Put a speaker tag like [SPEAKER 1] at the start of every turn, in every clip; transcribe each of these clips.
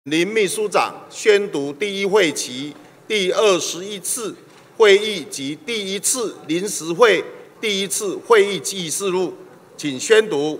[SPEAKER 1] 林秘书长宣读第一会期第21次会议及第1次临时会第1次会议记事录，请宣读。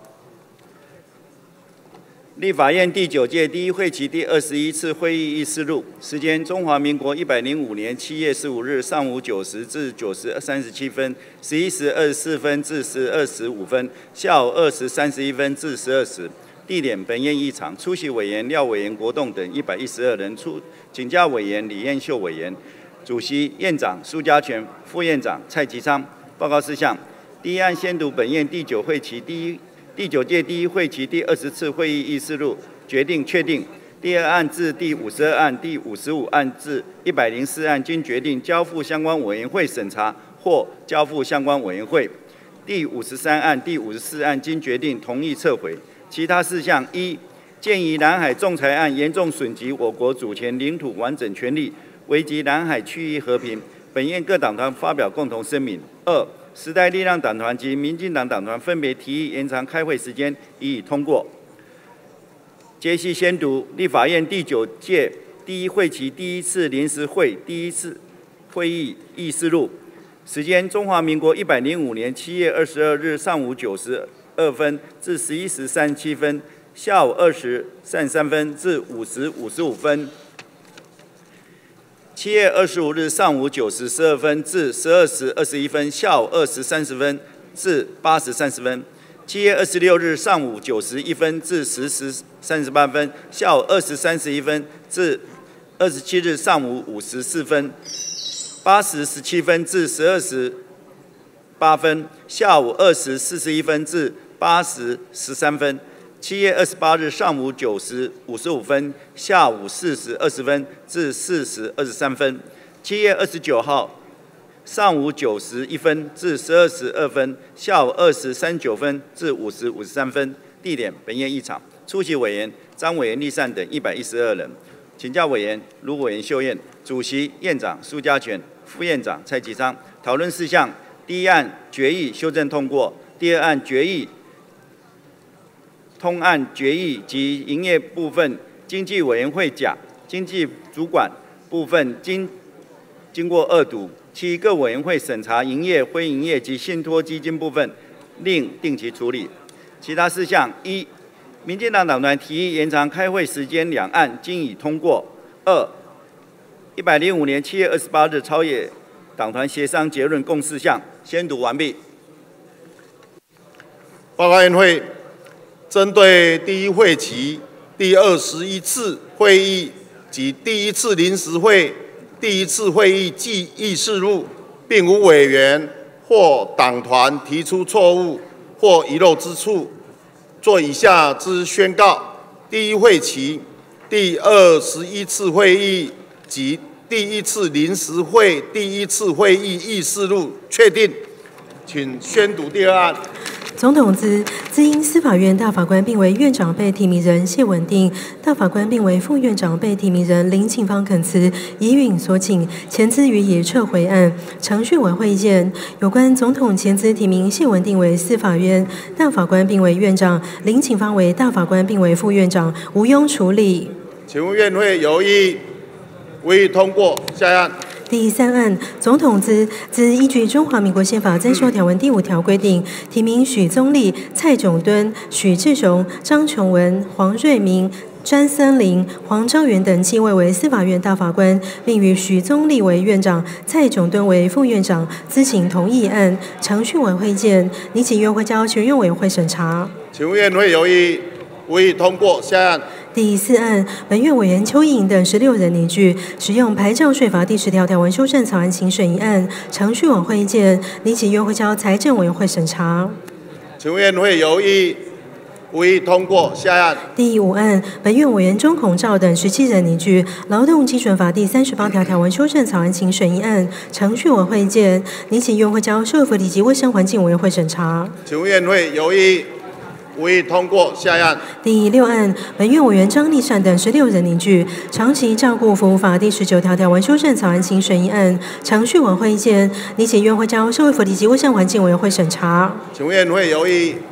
[SPEAKER 2] 立法院第9届第1会期第21次会议议事录，时间：中华民国105年7月15日上午9时至9时37分，11时24分至12时5分，下午2时31分至12时。地点：本院议场。出席委员廖委员、国栋等112人。请假委员李彦秀委员。主席院长苏家全，副院长蔡其昌。报告事项：第一案宣读本院第9届第1会期第20次会议议事录，决定确定。第二案至第52案、第55案至104案均决定交付相关委员会审查或交付相关委员会。第53案、第54案均决定同意撤回。其他事项：一、鉴于南海仲裁案严重损及我国主权、领土完整权利，危及南海区域和平，本院各党团发表共同声明。二、时代力量党团及民进党党团分别提议延长开会时间，予以通过。接续宣读立法院第9届第1会期第1次临时会第1次会议议事录，时间：中华民国105年7月22日上午9时2分至11时37分，下午2时33分至5时55分。7月25日上午9时12分至12时21分，下午2时30分至8时30分。7月26日上午9时1分至10时38分，下午2时31分至27日上午5时4分。8时17分至12时8分，下午2时41分至8时13分。7月28日上午9时55分，下午4时20分至4时23分。7月29号上午9时1分至12时2分，下午2时39分至5时53分。地点：本院议场。出席委员张委员、立善等112人。请假委员卢委员秀燕。主席院长苏家全，副院长蔡其昌。讨论事项：第一案决议修正通过；第二案决议通案决议及营业部分，经济委员会甲经济主管部分经过2读，其余各委员会审查营业、非营业及信托基金部分，另定期处理。其他事项：一、民进党党团提议延长开会时间2案均已通过。二、105年7月28日朝野党团协商结论共事项宣读完毕。
[SPEAKER 1] 报告院会。针对第1会期第21次会议及第1次临时会第1次会议记议事录，并无委员或党团提出错误或遗漏之处，做以下之宣告：第1会期第21次会议及第1次临时会第1次会议议事录确定。请宣读第二案。
[SPEAKER 3] 总统资因司法院大法官并为院长被提名人谢文定，大法官并为副院长被提名人林庆芳恳辞，已允所请，前资予以撤回案。程序委会意见：有关总统前资提名谢文定为司法院大法官并为院长，林庆芳为大法官并为副院长，无庸处理。
[SPEAKER 1] 请问院会有异，无异通过。下一案。
[SPEAKER 3] 第3案，总统资依据中华民国宪法增修条文第5条规定，提名许宗力、蔡炯敦、许志雄、张琼文、黄瑞明、詹森林、黄昭元等7位为司法院大法官，并与许宗力为院长、蔡炯敦为副院长，咨请同意案。程序委会意见，拟请院会交全院委员会审查。
[SPEAKER 1] 请问院会有异，无异通过。下一案。
[SPEAKER 3] 第4案，本院委员邱莹等16人拟具使用牌照税法第10条条文修正草案请审议案。程序委会意见，拟请院会交财政委员会审查。
[SPEAKER 1] 请问院会有异，无异通过。下一案。
[SPEAKER 3] 第5案，本院委员钟孔照等17人拟具劳动基准法第38条条文修正草案请审议案。程序委会意见，拟请院会交社会福利及卫生环境委员会审查。
[SPEAKER 1] 请问院会有异，无异通过。下一案。
[SPEAKER 3] 第6案，本院委员张立善等16人拟具长期照顾服务法第19条条文修正草案请审议案。程序委会意见，拟请院会交社会福利及卫生环境委员会审查。
[SPEAKER 1] 请问院会有异，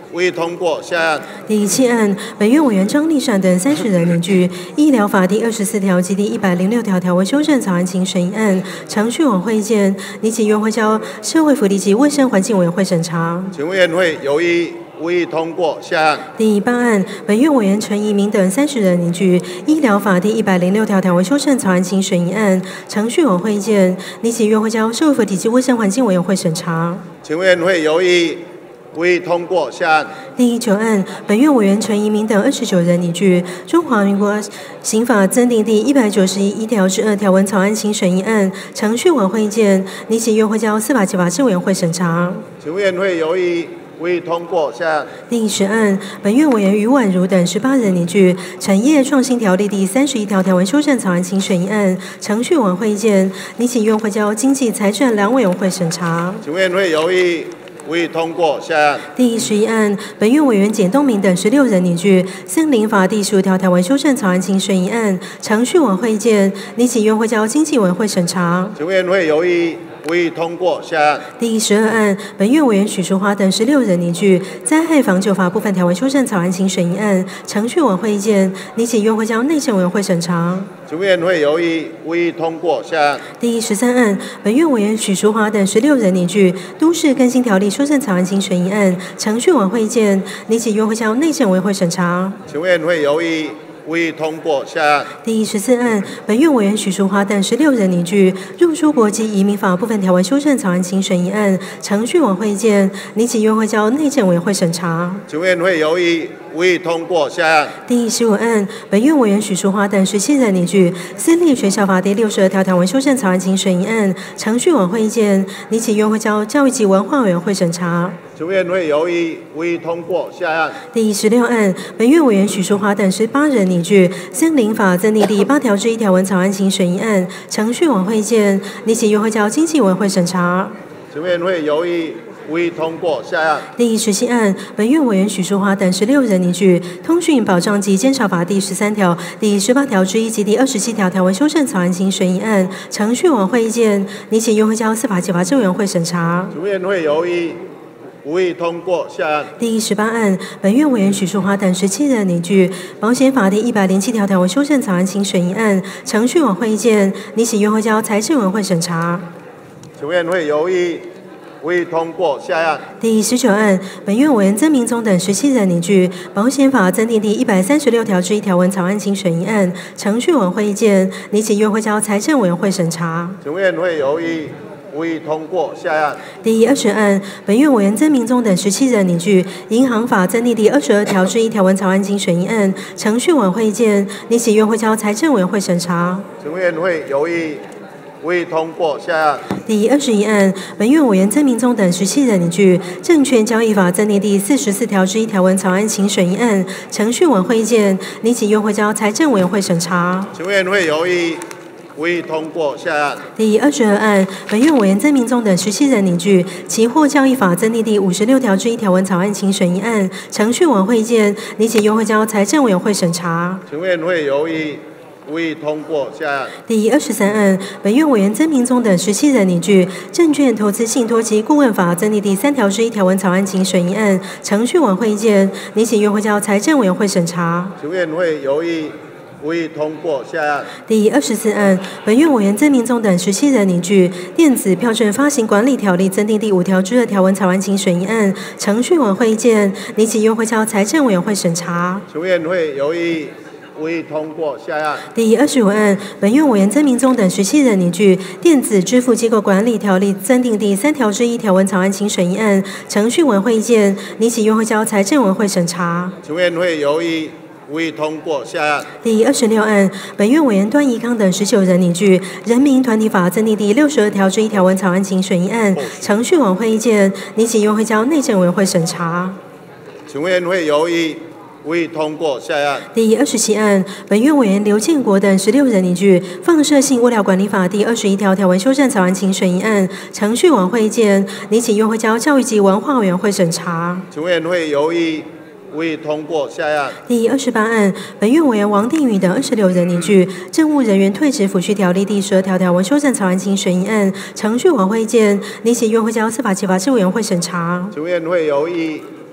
[SPEAKER 1] 无异通过。下案。
[SPEAKER 3] 第7案，本院委员张立善等30人拟具《医疗法》第24条及第106条条文修正草案请审议案，程序往会意见，拟请院会交社会福利及卫生环境委员会审查。
[SPEAKER 1] 请问院会有异无异通过。下案。
[SPEAKER 3] 第8案，本院委员陈怡明等30人拟具《医疗法》第106条条文修正草案请审议案，程序往会意见，拟请院会交社会福利及卫生环境委员会审查。
[SPEAKER 1] 请问院会有异无异通过。下案。
[SPEAKER 3] 第9案，本院委员陈怡明等29人拟具《中华民国刑法》增订第191条之2条文草案请审议案，程序往会意见，拟请院会交司法及法制委员会审查。
[SPEAKER 1] 请问院会有异无异通过。下案。
[SPEAKER 3] 第10案，本院委员于婉如等18人拟具《产业创新条例》第31条条文修正草案请审议案，程序往会意见，拟请院会交经济财政两委员会审查。
[SPEAKER 1] 请问院会有异无异通过。下案。
[SPEAKER 3] 第11案，本院委员简东明等16人拟具《森林法》第15条条文修正草案请审议案，程序往会意见，拟请院会交经济委员会审查。
[SPEAKER 1] 请问院会有异无异通过。下案。
[SPEAKER 3] 第12案，本院委员许淑华等16人拟具《灾害防救法》部分条文修正草案请审议案，程序往会意见，拟请院会交内政委员会审查。
[SPEAKER 1] 请问院会有异无异通过。下案。
[SPEAKER 3] 第13案，本院委员许淑华等16人拟具《都市更新条例》修正草案请审议案，程序往会意见，拟请院会交内政委员会审查。
[SPEAKER 1] 请问院会有异无异通过。下案。
[SPEAKER 3] 第14案，本院委员许淑华等16人拟具《入出国及移民法》部分条文修正草案请审议案，程序往会意见，拟请院会交内政委员会审查。
[SPEAKER 1] 请问院会有异无异通过。下案。
[SPEAKER 3] 第15案，本院委员许淑华等17人拟具《私立学校法》第62条条文修正草案请审议案，程序往会意见，拟请院会交教育及文化委员会审查。
[SPEAKER 1] 请问院会有异无异通过。下案。
[SPEAKER 3] 第16案，本院委员许淑华等18人拟具《森林法》增订第8条之1条文草案请审议案，程序往会意见，拟请院会交经济委员会审查。
[SPEAKER 1] 请问院会有异无异通过。下案。
[SPEAKER 3] 第17案，本院委员许淑华等16人拟具《通讯保障及监察法》第13条、第18条之1及第27条条文修正草案请审议案，程序往会意见，拟请院会交司法及法制委员会审查。
[SPEAKER 1] 请问院会有异无异通过。下案。
[SPEAKER 3] 第18案，本院委员许淑华等17人拟具《保险法》第107条条文修正草案请审议案，程序往会意见，拟请院会交财政委员会审查。
[SPEAKER 1] 请问院会有异无异通过。下案。
[SPEAKER 3] 第19案，本院委员曾明宗等17人拟具《保险法》增订第136条之1条文草案请审议案，程序往会意见，拟请院会交财政委员会审查。
[SPEAKER 1] 请问院会有异无异通过。下案。
[SPEAKER 3] 第20案，本院委员曾明宗等17人拟具《银行法》增订第22条之1条文草案请审议案，程序往会意见，拟请院会交财政委员会审查。
[SPEAKER 1] 请问院会有异无异通过。下案。
[SPEAKER 3] 第21案，本院委员曾明宗等17人拟具《证券交易法》增订第44条之1条文草案请审议案，程序往会意见，拟请院会交财政委员会审查。
[SPEAKER 1] 请问院会有异无异通过。下案。
[SPEAKER 3] 第22案，本院委员曾明宗等17人拟具《期货交易法》增订第56条之1条文草案请审议案，程序往会意见，拟请院会交财政委员会审查。
[SPEAKER 1] 请问院会有异无异通过。下案。
[SPEAKER 3] 第23案，本院委员曾明宗等17人拟具《证券投资信托及顾问法》增订第3条之1条文草案请审议案，程序往会意见，拟请院会交财政委员会审查。
[SPEAKER 1] 请问院会有异无异通过。下案。
[SPEAKER 3] 第24案，本院委员曾明宗等17人拟具《电子票证发行管理条例》增订第5条之2条文草案请审议案，程序往会意见，拟请院会交财政委员会审查。
[SPEAKER 1] 请问院会有异无异通过。下案。
[SPEAKER 3] 第25案，本院委员曾明宗等17人拟具《电子支付机构管理条例》增订第3条之1条文草案请审议案，程序往会意见，拟请院会交财政委员会审查。
[SPEAKER 1] 请问院会有异无异通过。下案。
[SPEAKER 3] 第26案，本院委员段宜康等19人拟具《人民团体法》增订第62条之1条文草案请审议案，程序往会意见，拟请院会交内政委员会审查。
[SPEAKER 1] 请问院会有异无异通过。下案。
[SPEAKER 3] 第27案，本院委员刘建国等16人拟具《放射性物料管理法》第21条条文修正草案请审议案，程序往会意见，拟请院会交教育及文化委员会审查。
[SPEAKER 1] 请问院会有异无异通过。下案。
[SPEAKER 3] 第28案，本院委员王定宇等26人拟具《政务人员退职抚恤条例》第12条条文修正草案请审议案，程序往会意见，拟请院会交司法及法制委员会审查。
[SPEAKER 1] 请问院会有异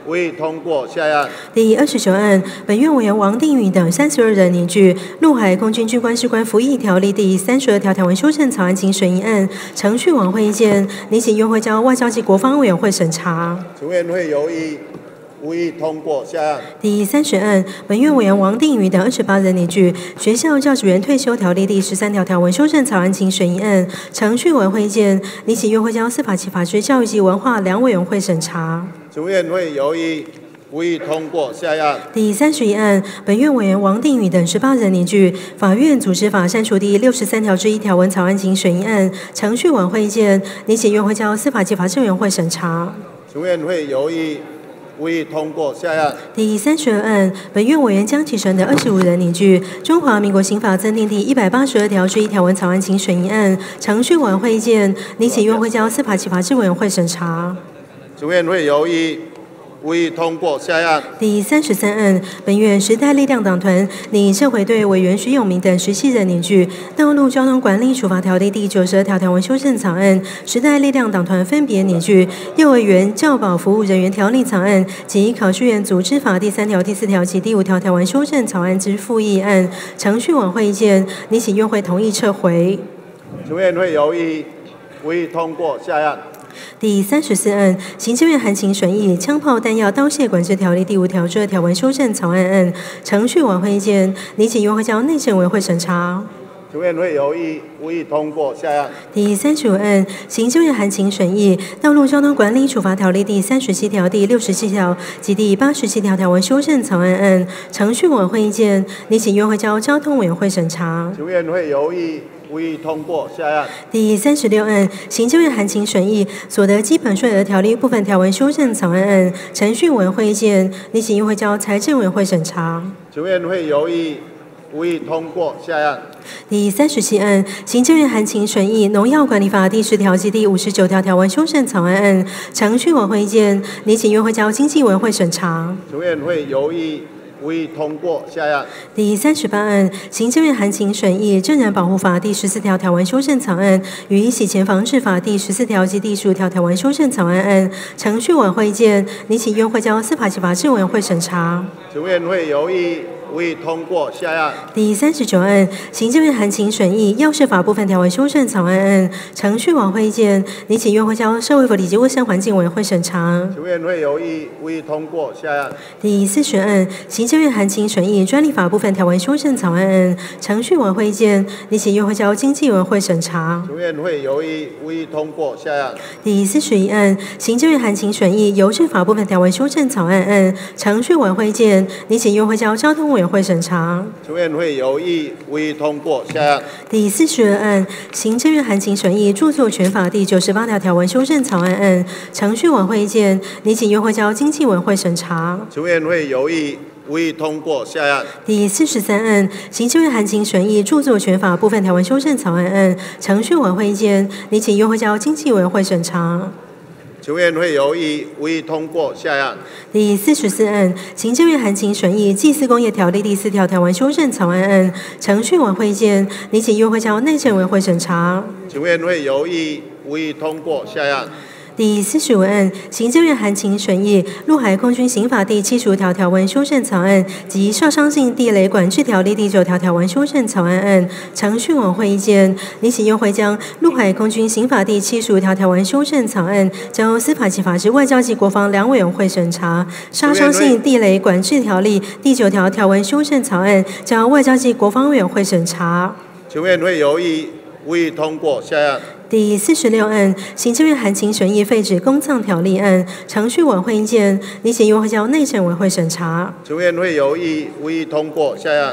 [SPEAKER 1] 无异通过。下一案。
[SPEAKER 3] 第29案，本院委员王定宇等32人拟具《陆海空军军官士官服役条例》第32条条文修正草案请审议案，程序往会意见，拟请院会交外交及国防委员会审查。
[SPEAKER 1] 请院会有异，无异通过。下一案。
[SPEAKER 3] 第30案，本院委员王定宇等28人拟具《学校教职员退休条例》第13条条文修正草案请审议案，程序往会意见，拟请院会交司法及法制、教育及文化两委员会审查。
[SPEAKER 1] 请院会有异，无异通过。下一案。
[SPEAKER 3] 第31案，本院委员王定宇等18人拟具《法院组织法》删除第63条之1条文草案请审议案，程序往会意见，拟请院会交司法及法制委员会审查。
[SPEAKER 1] 请院会有异，无异通过。下一案。
[SPEAKER 3] 第32案，本院委员江启臣等25人拟具《中华民国刑法》增订第182条之1条文草案请审议案，程序往会意见，拟请院会交司法及法制委员会审查。
[SPEAKER 1] 请院会有异，无异通过。下一案。
[SPEAKER 3] 第33案，本院时代力量党团拟社会队委员徐永明等17人拟具《道路交通管理处罚条例》第92条条文修正草案，时代力量党团分别拟具《幼儿园教保服务人员条例》草案及考试院组织法第3条、第4条及第5条条文修正草案之复议案，程序往会意见，拟请院会同意撤回。
[SPEAKER 1] 请院会有异，无异通过。下一案。
[SPEAKER 3] 第34案，行政院函请审议《枪炮弹药刀械管制条例》第5条之2条文修正草案案，程序往会意见，拟请院会交内政委员会审查。
[SPEAKER 1] 请院会有异，无异通过。下一案。
[SPEAKER 3] 第35案，行政院函请审议《道路交通管理处罚条例》第37条、第67条及第87条条文修正草案案，程序往会意见，拟请院会交交通委员会审查。
[SPEAKER 1] 请院会有异，无异通过。下一案。
[SPEAKER 3] 第36案，行政院函请审议《所得基本税额条例》部分条文修正草案案，程序委员会意见，拟请院会交财政委员会审查。
[SPEAKER 1] 请院会有异，无异通过。下一案。
[SPEAKER 3] 第37案，行政院函请审议《农药管理法》第10条及第59条条文修正草案案，程序委员会意见，拟请院会交经济委员会审查。
[SPEAKER 1] 请院会有异，无异通过。下一案。
[SPEAKER 3] 第38案，行政院函请审议《证人保护法》第14条条文修正草案与《洗钱防治法》第14条及第15条条文修正草案案，程序委员会意见，拟请院会交司法及法制委员会审查。
[SPEAKER 1] 请院会有异，无异通过。下一案。
[SPEAKER 3] 第39案，行政院函请审议《药事法》部分条文修正草案案，程序委员会意见，拟请院会交社会福利及卫生环境委员会审查。
[SPEAKER 1] 请院会有异，无异通过。下一案。
[SPEAKER 3] 第40案，行政院函请审议《专利法》部分条文修正草案案，程序委员会意见，拟请院会交经济委员会审查。
[SPEAKER 1] 请院会有异，无异通过。下一案。
[SPEAKER 3] 第41案，行政院函请审议《邮政法》部分条文修正草案案，程序委员会意见，拟请院会交交通委员会审查。
[SPEAKER 1] 请院会有异，无异通过。下一案。
[SPEAKER 3] 第42案，行政院函请审议《著作权法》第98条条文修正草案案，程序委员会意见，拟请院会交经济委员会审查。
[SPEAKER 1] 请院会有异，无异通过。下一案。
[SPEAKER 3] 第43案，行政院函请审议《著作权法》部分条文修正草案案，程序委员会意见，拟请院会交经济委员会审查。
[SPEAKER 1] 请院会有异，无异通过。下一案。
[SPEAKER 3] 第44案，行政院函请审议《祭祀工业条例》第4条条文修正草案案，程序委员会意见，拟请院会交内政委员会审查。
[SPEAKER 1] 请院会有异，无异通过。下一案。
[SPEAKER 3] 第45案，行政院函请审议《陆海空军刑法》第75条条文修正草案及《杀伤性地雷管制条例》第9条条文修正草案案，程序委员会意见，拟请院会将《陆海空军刑法》第75条条文修正草案交司法及法制、外交及国防两委员会审查，《杀伤性地雷管制条例》第9条条文修正草案交外交及国防委员会审查。
[SPEAKER 1] 请院会有异，无异通过。下一案。
[SPEAKER 3] 第46案，行政院函请审议废止公葬条例案，程序委员会意见，拟请院会交内政委员会审查。
[SPEAKER 1] 请院会有异，无异通过。下一案。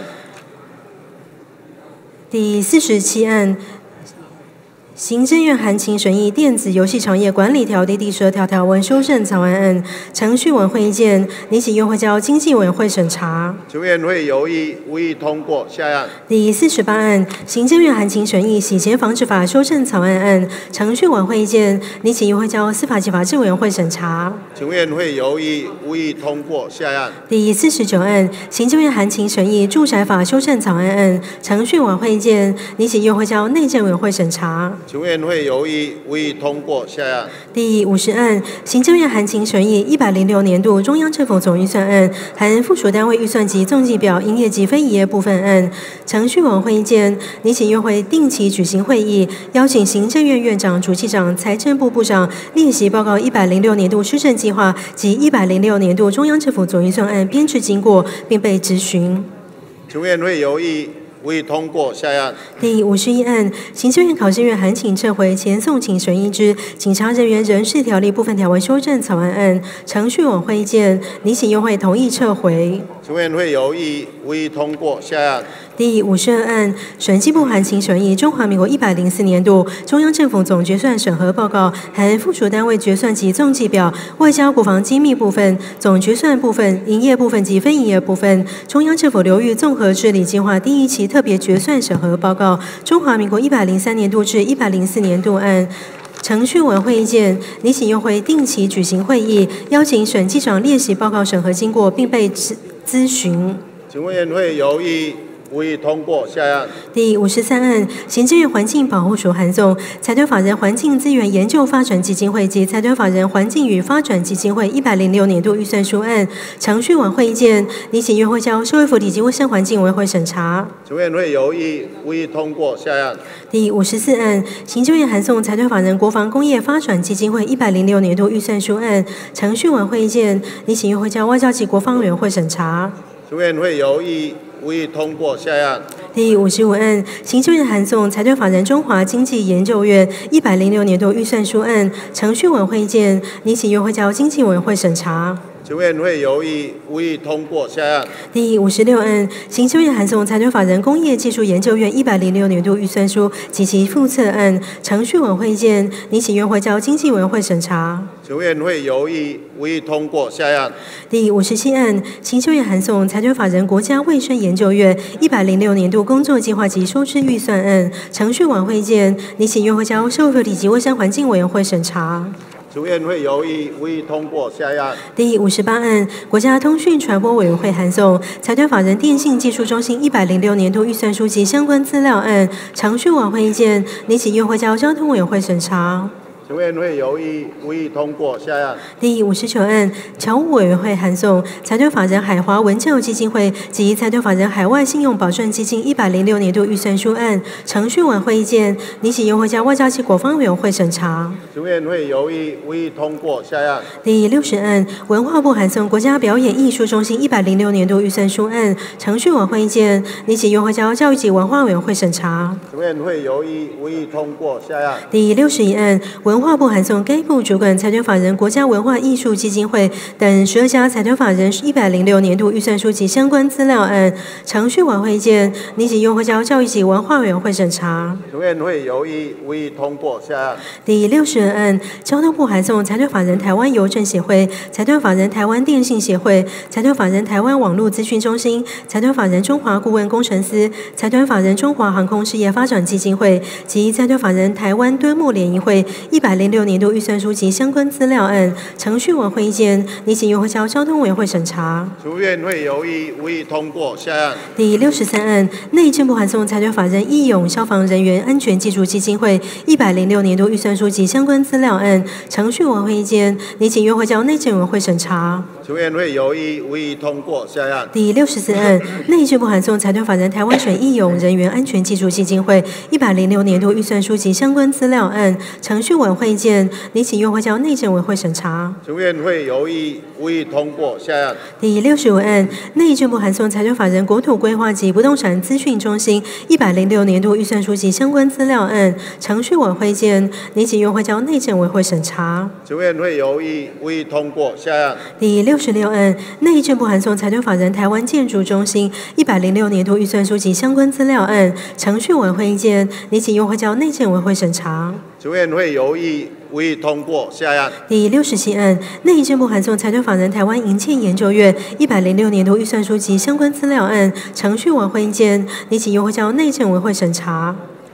[SPEAKER 3] 第47案，行政院函请审议《电子游戏产业管理条例》第12条条文修正草案案，程序委员会意见，拟请院会交经济委员会审查。
[SPEAKER 1] 请院会有异，无异通过。下一案。
[SPEAKER 3] 第48案，行政院函请审议《洗钱防治法》修正草案案，程序委员会意见，拟请院会交司法及法制委员会审查。
[SPEAKER 1] 请院会有异，无异通过。下一案。
[SPEAKER 3] 第49案，行政院函请审议《住宅法》修正草案案，程序委员会意见，拟请院会交内政委员会审查。
[SPEAKER 1] 请委员会有意无异议通过。下一案。
[SPEAKER 3] 第50案，行政院函请审议106年度中央政府总预算案，含附属单位预算及总计表营业及非营业部分案。程序网会议间，拟请院会定期举行会议，邀请行政院院长、主计长、财政部部长列席报告106年度施政计划及106年度中央政府总预算案编制经过，并被质询。
[SPEAKER 1] 请委员会有意无异议通过。下一案。
[SPEAKER 3] 第51案，行政院考试院函请撤回前送请审议之警察人员人事条例部分条文修正草案案，程序网会议见，拟请院会同意撤回。
[SPEAKER 1] 请委员会有意无异议通过。下一案。
[SPEAKER 3] 第52案，审计部函请审议中华民国104年度中央政府总决算审核报告，含附属单位决算及总计表、外交国防机密部分、总决算部分、营业部分及非营业部分、中央政府流域综合治理计划第1期特别决算审核报告，中华民国103年度至104年度案。程序网会议见，拟请院会定期举行会议，邀请审计长列席报告审核经过，并被咨询。
[SPEAKER 1] 请委员会有意无异议通过。下一案。
[SPEAKER 3] 第53案，行政院环境保护署函送财团法人环境资源研究发展基金会及财团法人环境与发展基金会106年度预算书案，程序网会议见，拟请院会交社会福利及卫生环境委员会审查。
[SPEAKER 1] 请委员会有意无异议通过。下一案。
[SPEAKER 3] 第54案，行政院函送财团法人国防工业发展基金会106年度预算书案，程序网会议见，拟请院会交外交及国防委员会审查。
[SPEAKER 1] 请委员会有意无异议通过。下一案。
[SPEAKER 3] 第55案，行政院函送财团法人中华经济研究院106年度预算书案，程序网会议见，拟请院会交经济委员会审查。
[SPEAKER 1] 请委员会有意无异议通过。下一案。
[SPEAKER 3] 第56案，行政院函送财团法人工业技术研究院106年度预算书及其附册案，程序网会议见，拟请院会交经济委员会审查。
[SPEAKER 1] 请委员会有意无异议通过。下一案。
[SPEAKER 3] 第57案，行政院函送财团法人国家卫生研究院106年度工作计划及收支预算案，程序网会议见，拟请院会交社会福利及卫生环境委员会审查。
[SPEAKER 1] 请委员会有意无异议通过。下一案。
[SPEAKER 3] 第58案，国家通讯传播委员会函送财团法人电信技术中心106年度预算书及相关资料案，程序网会议见，拟请院会交交通委员会审查。
[SPEAKER 1] 请委员会有意无异议通过。下一案。
[SPEAKER 3] 第59案，侨务委员会函送财团法人海华文教基金会及财团法人海外信用保证基金106年度预算书案，程序网会议见，拟请院会交外交及国防委员会审查。
[SPEAKER 1] 请委员会有意无异议通过。下一案。
[SPEAKER 3] 第60案，文化部函送国家表演艺术中心106年度预算书案，程序网会议见，拟请院会交教育及文化委员会审查。
[SPEAKER 1] 请委员会有意无异议通过。下一案。
[SPEAKER 3] 第61案，文化部函送该部主管财团法人国家文化艺术基金会等12家财团法人106年度预算书及相关资料案，程序网会议见，拟请院会交教育及文化委员会审查。
[SPEAKER 1] 请委员会有意无异议通过。下一案。
[SPEAKER 3] 第62案，交通部函送财团法人台湾邮政协会、财团法人台湾电信协会、财团法人台湾网络资讯中心、财团法人中华顾问工程司、财团法人中华航空事业发展基金会及财团法人台湾敦睦联谊会106年度预算书及相关资料案，程序网会议见，拟请院会交交通委员会审查。
[SPEAKER 1] 请委员会有意无异议通过。下一案。
[SPEAKER 3] 第63案，内政部函送财团法人义勇消防人员安全技术基金会106年度预算书及相关资料案，程序网会议见，拟请院会交内政委员会审查。
[SPEAKER 1] 请委员会有意无异议通过。下一案。
[SPEAKER 3] 第64案，内政部函送财团法人台湾省义勇人员安全技术基金会106年度预算书及相关资料案，程序网会议见，拟请院会交内政委员会审查。
[SPEAKER 1] 请委员会有意无异议通过。下一案。
[SPEAKER 3] 第65案，内政部函送财团法人国土规划及不动产资讯中心106年度预算书及相关资料案，程序网会议见，拟请院会交内政委员会审查。
[SPEAKER 1] 请委员会有意无异议通过。下一案。
[SPEAKER 3] 第66案，内政部函送财团法人台湾建筑中心106年度预算书及相关资料案，程序网会议见，拟请院会交内政委员会审查。
[SPEAKER 1] 请委员会有意无异议通过。下一案。
[SPEAKER 3] 第67案，内政部函送财团法人台湾营建研究院106年度预算书及相关资料案，程序网会议见，拟请院会交内政委员会审查。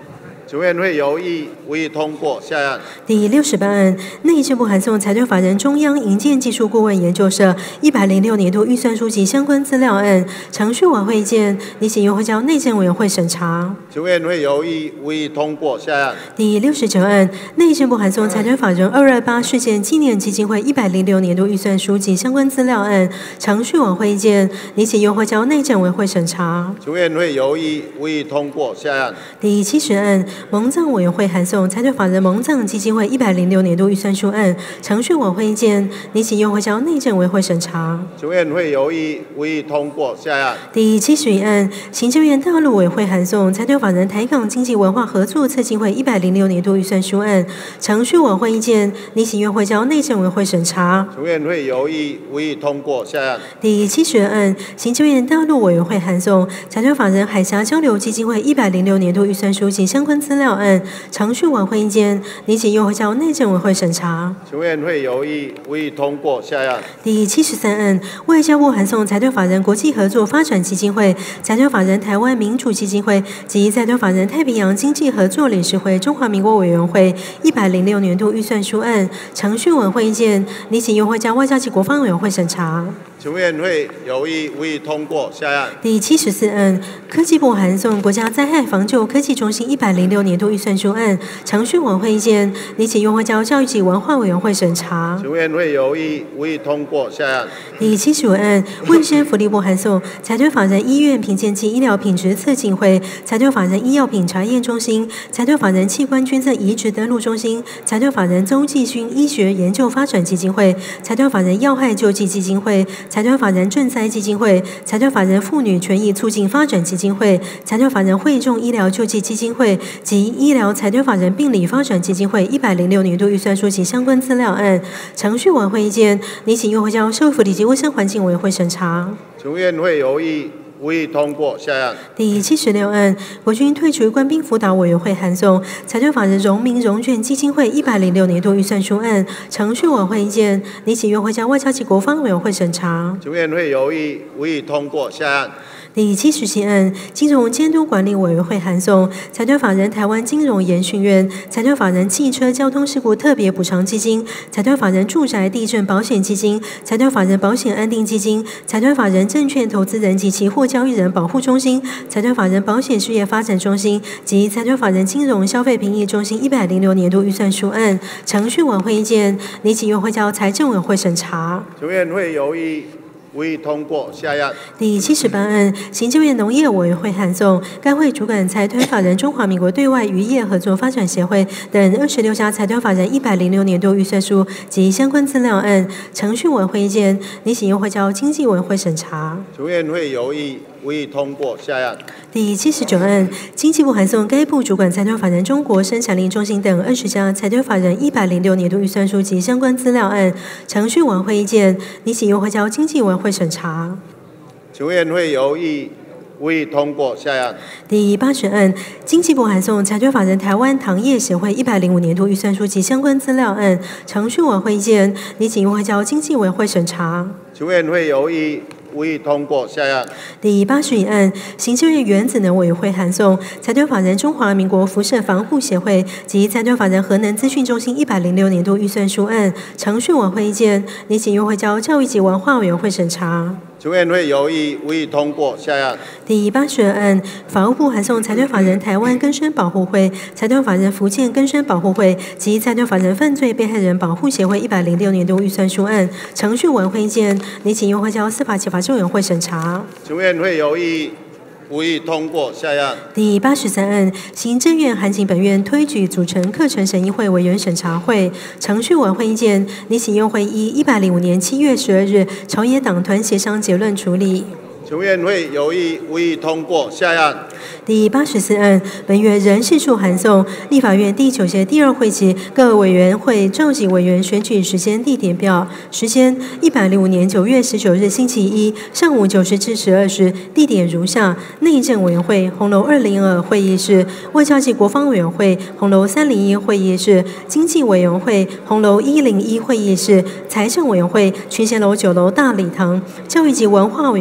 [SPEAKER 1] 请委员会有异，无异通过。下一案。
[SPEAKER 3] 第68案，内政部函送财团法人中央营建技术顾问研究社106年度预算书及相关资料案，程序委会意见，拟请由会交内政委员会审查。
[SPEAKER 1] 请委员会有异，无异通过。下一案。
[SPEAKER 3] 第69案，内政部函送财团法人228事件纪念基金会106年度预算书及相关资料案，程序委会意见，拟请由会交内政委员会审查。
[SPEAKER 1] 请委员会有异，无异通过。下一案。
[SPEAKER 3] 第70案，蒙藏委员会函送财团法人蒙藏基金会106年度预算书案，程序委员会意见，拟请由会交内政委员会审查。
[SPEAKER 1] 请委员会有异，无异通过。下一案。
[SPEAKER 3] 第71案，行政院大陆委员会函送财团法人台港经济文化合作策进会106年度预算书案，程序委员会意见，拟请院会交内政委员会审查。
[SPEAKER 1] 请委员会有异，无异通过。下一案。
[SPEAKER 3] 第72案，行政院大陆委员会函送财团法人海峡交流基金会106年度预算书及相关资料案，程序委员会意见，拟请院会交内政委员会审查。
[SPEAKER 1] 请委员会有异，无异通过。下一案。
[SPEAKER 3] 第73案，外交部函送财团法人国际合作发展基金会、财团法人台湾民主基金会及财团法人太平洋经济合作理事会中华民国委员会106年度预算书案，程序委员会意见，拟请院会交外交及国防委员会审查。
[SPEAKER 1] 请委员会有异，无异通过。下一案。
[SPEAKER 3] 第74案，科技部函送国家灾害防救科技中心106年度预算书案，程序委员会意见，拟请院会交教育及文化委员会审查。
[SPEAKER 1] 请委员会有异，无异通过。下一案。
[SPEAKER 3] 第75案，卫生福利部函送财团法人医院评鉴及医疗品质测进会、财团法人医药品查验中心、财团法人器官捐赠移植登录中心、财团法人邹继勋医学研究发展基金会、财团法人药害救济基金会、财团法人赈灾基金会、财团法人妇女权益促进发展基金会、财团法人惠众医疗救济基金会及医疗财团法人病理发展基金会106年度预算书及相关资料案，程序委员会意见，拟请院会交社会福利及卫生环境委员会审查。
[SPEAKER 1] 请委员会有异，无异通过。下一案。
[SPEAKER 3] 第76案，国军退出官兵辅导委员会函送财团法人荣民荣眷基金会106年度预算书案，程序委员会意见，拟请院会交外交及国防委员会审查。
[SPEAKER 1] 请委员会有异，无异通过。下一案。
[SPEAKER 3] 第77案，金融监督管理委员会函送财团法人台湾金融研训院、财团法人汽车交通事故特别补偿基金、财团法人住宅地震保险基金、财团法人保险安定基金、财团法人证券投资人及期货交易人保护中心、财团法人保险事业发展中心及财团法人金融消费评议中心106年度预算书案，程序委员会意见，拟请院会交财政委员会审查。
[SPEAKER 1] 请委员会有异，无异通过。下一案。
[SPEAKER 3] 第78案，行政院农业委员会函送该会主管财团法人中华民国对外渔业合作发展协会等26家财团法人106年度预算书及相关资料案，程序委员会意见，拟请院会交经济委员会审查。
[SPEAKER 1] 请委员会有异，无异通过。下一案。
[SPEAKER 3] 第79案，经济部函送该部主管财团法人中国生产力中心等20家财团法人106年度预算书及相关资料案，程序委员会意见，拟请院会交经济委员会审查。
[SPEAKER 1] 请委员会有异，无异通过。下一案。
[SPEAKER 3] 第80案，经济部函送财团法人台湾糖业协会105年度预算书及相关资料案，程序委员会意见，拟请院会交经济委员会审查。
[SPEAKER 1] 请委员会有异，无异通过。下一案。
[SPEAKER 3] 第81案，行政院原子能委员会函送财团法人中华民国辐射防护协会及财团法人核能资讯中心106年度预算书案，程序委员会意见，拟请院会交教育及文化委员会审查。
[SPEAKER 1] 请委员会有异，无异通过。下一案。
[SPEAKER 3] 第82案，法务部函送财团法人台湾更生保护会、财团法人福建更生保护会及财团法人犯罪被害人保护协会106年度预算书案，程序委员会意见，拟请院会交司法及法制委员会审查。
[SPEAKER 1] 请委员会有异，无异通过。下一案。
[SPEAKER 3] 第83案，行政院函请本院推举组成课程审议会委员审查会，程序委员会意见，拟请院会依105年7月12日朝野党团协商结论处理。
[SPEAKER 1] 请委员会有异，无异通过。下一案。
[SPEAKER 3] 第84案，本院人事处函送立法院第9届第2会期各委员会召集委员选举时间地点表，时间105年9月19日星期一上午9时至12时，地点如下：内政委员会红楼202会议室，外交及国防委员会红楼301会议室，经济委员会红楼101会议室，财政委员会群贤楼9楼大礼堂，教育及文化委员会群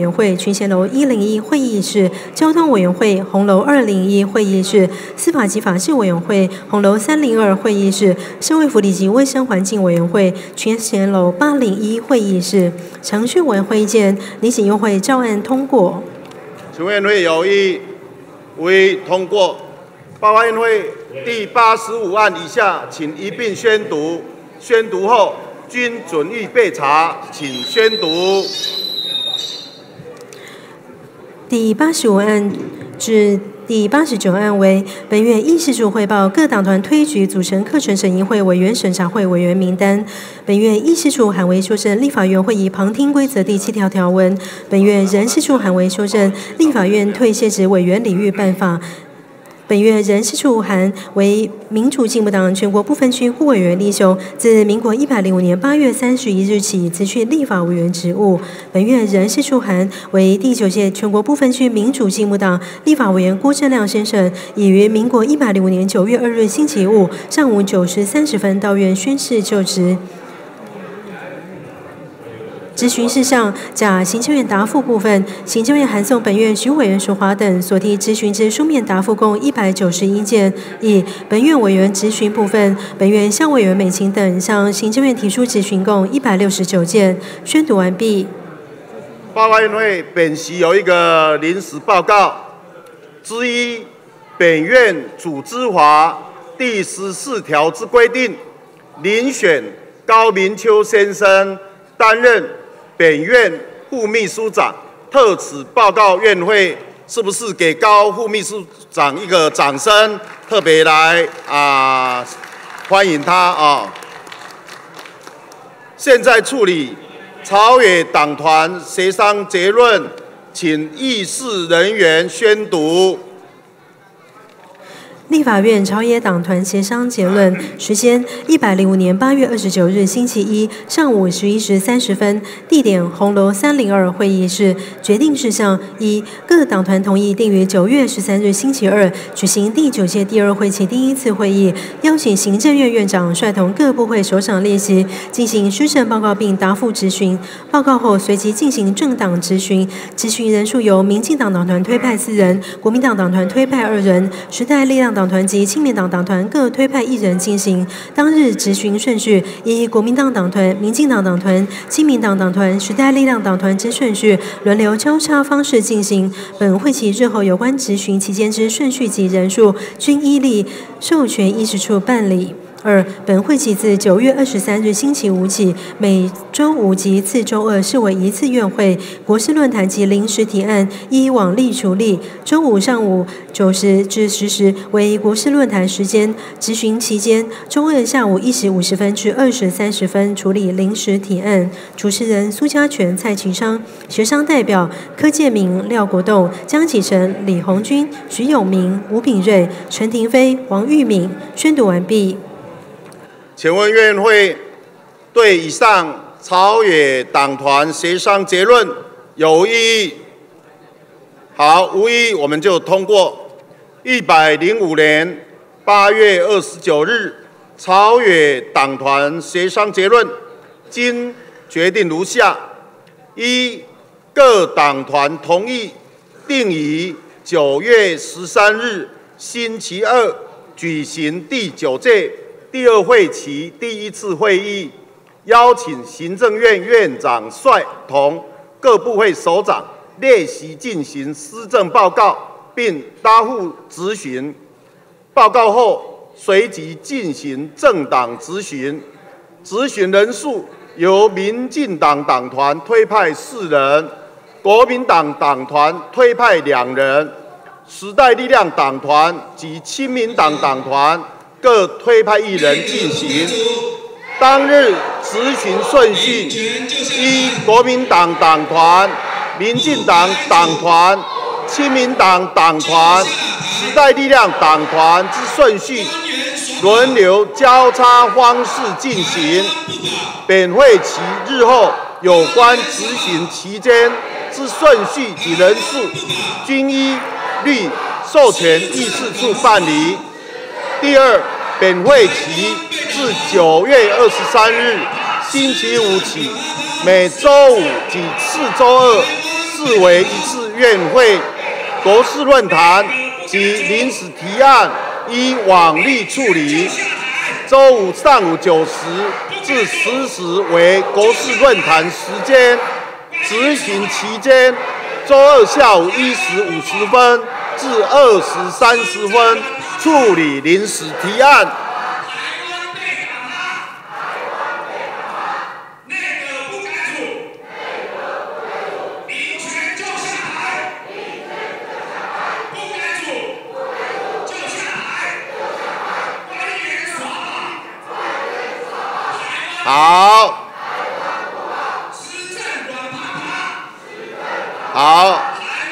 [SPEAKER 3] 群贤楼101会议室、交通委员会红楼201会议室、司法及法制委员会红楼302会议室、社会福利及卫生环境委员会群贤楼801会议室。程序委员会意见，拟请用会照案通过。
[SPEAKER 1] 请委员会有异，无异通过。报告院会第85案以下，请一并宣读。宣读后均准予备查，请宣读。
[SPEAKER 3] 第85案至第89案为本院议事处汇报各党团推举组成课程审议会委员审查会委员名单。本院议事处函为修正立法院会议旁听规则第7条条文。本院人事处函为修正立法院退卸职委员礼遇办法。本院人事处函为民主进步党全国不分区副委员立雄，自民国105年8月31日起辞去立法委员职务。本院人事处函为第9届全国不分区民主进步党立法委员郭正亮先生，已于民国105年9月2日星期五上午9时30分到院宣誓就职。质询事项甲行政院答复部分，行政院函送本院许委员淑华等所提质询之书面答复共191件。以本院委员质询部分，本院向委员美琴等向行政院提出质询共169件。宣读完毕。
[SPEAKER 1] 报告院会本席有一个临时报告之一，本院组织法第14条之规定，遴选高明秋先生担任本院副秘书长，特此报告院会，是不是给高副秘书长一个掌声？特别来欢迎他啊！现在处理朝野党团协商结论，请议事人员宣读。
[SPEAKER 3] 立法院朝野党团协商结论，时间105年8月29日星期一上午11时30分，地点红楼302会议室。决定事项：一、各党团同意定于9月13日星期二举行第9届第2会期第1次会议，邀请行政院院长率同各部会首长列席，进行施政报告并答复质询。报告后随即进行政党质询，质询人数由民进党党团推派4人，国民党党团推派2人，时代力量党团及亲民党党团各推派1人进行。当日质询顺序以国民党党团、民进党党团、亲民党党团、时代力量党团之顺序轮流交叉方式进行。本会期日后有关质询期间之顺序及人数，均依例授权议事处办理。2. 本会期自9月23日星期五起，每周五及次周二视为1次院会。国事论坛及临时提案依往例处理。周五上午9时至10时为国事论坛时间，质询期间，周二下午1时50分至2时30分处理临时提案。主持人苏家全、蔡其昌，协商代表柯建铭、廖国栋、江启臣、李鸿钧、徐永明、吴秉睿、陈廷飞、王玉敏。宣读完毕。
[SPEAKER 1] 请问院会对以上朝野党团协商结论有异议？好，无异议，我们就通过。105年8月29日朝野党团协商结论，经决定如下：一、各党团同意定于9月13日星期二举行第9届第2会期第1次会议，邀请行政院院长率同各部会首长列席进行施政报告，并答复质询。报告后，随即进行政党质询。质询人数由民进党党团推派4人，国民党党团推派2人，时代力量党团及亲民党党团各推派1人进行。当日质询顺序依国民党党团、民进党党团、亲民党党团、时代力量党团之顺序，轮流交叉方式进行。本会期日后有关质询期间之顺序及人数，均依律授权议事处办理。第二，本会期自9月23日星期五起，每周五及次周二视为一次院会国事论坛及临时提案依往例处理。周五上午9时至10时为国事论坛时间，执行期间，周二下午1时50分至2时30分处理临时提案。好，好，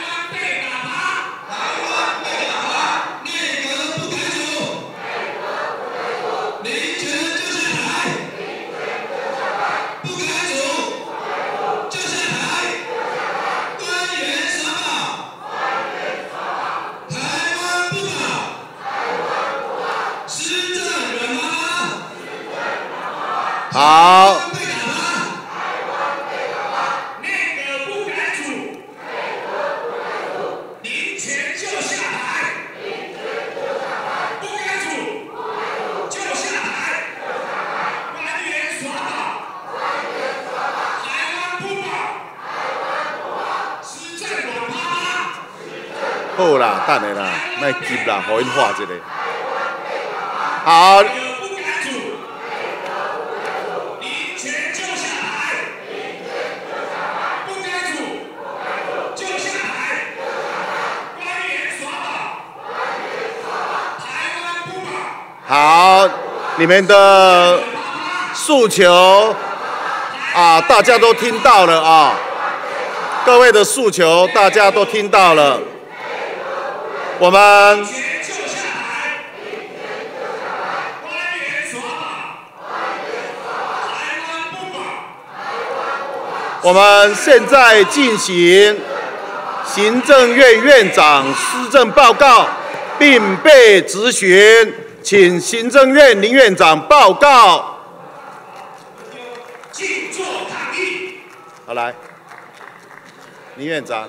[SPEAKER 1] 好，好啦，等下啦，莫急啦，互因画一个。好。好，你们的诉求啊，大家都听到了啊。各位的诉求大家都听到了。我们现在进行行政院院长施政报告，并被质询。请行政院林院长报告。静坐抗议。好，来，林院长。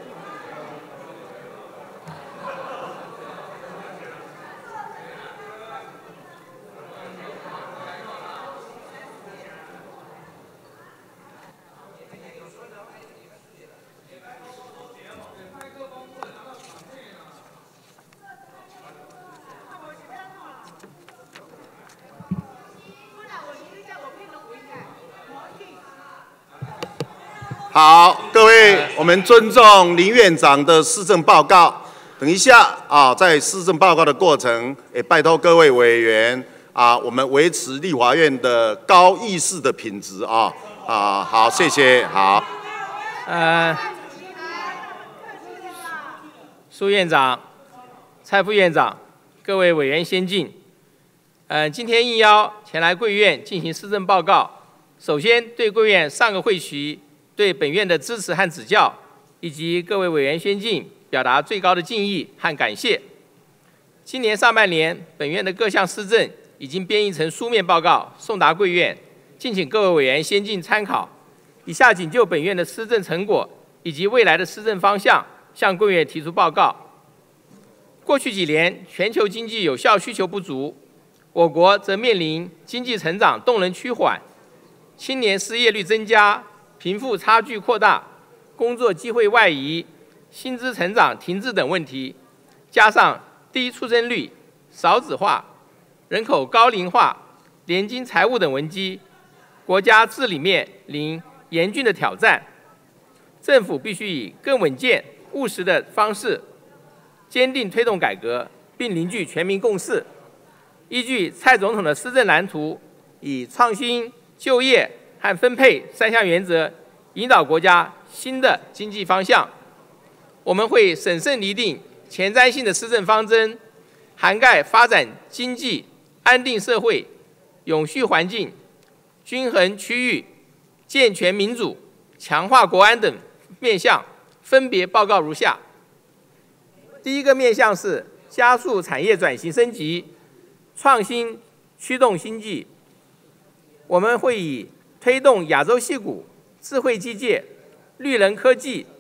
[SPEAKER 1] 好，各位，我们尊重林院长的施政报告。等一下啊，在施政报告的过程，也拜托各位委员啊，我们维持立法院的高议事的品质啊。好，谢谢。好。
[SPEAKER 4] 苏院长、蔡副院长、各位委员先进。今天应邀前来贵院进行施政报告。首先，对贵院上个会期对本院的支持和指教，以及各位委员先进表达最高的敬意和感谢。今年上半年，本院的各项施政已经编译成书面报告送达贵院，敬请各位委员先进参考。以下仅就本院的施政成果以及未来的施政方向向贵院提出报告。过去几年，全球经济有效需求不足，我国则面临经济成长动能趋缓、青年失业率增加、贫富差距扩大、工作机会外移、薪资成长停滞等问题，加上低出生率、少子化、人口高龄化、年金财务等危机，国家治理面临严峻的挑战。政府必须以更稳健、务实的方式，坚定推动改革，并凝聚全民共识。依据蔡总统的施政蓝图，以创新、就业和分配3项原则，引导国家新的经济方向。我们会审慎拟定前瞻性的施政方针，涵盖发展经济、安定社会、永续环境、均衡区域、健全民主、强化国安等面向，分别报告如下。第一个面向是加速产业转型升级，创新驱动经济。我们会以推动亚洲矽谷、智慧机械、绿能科技、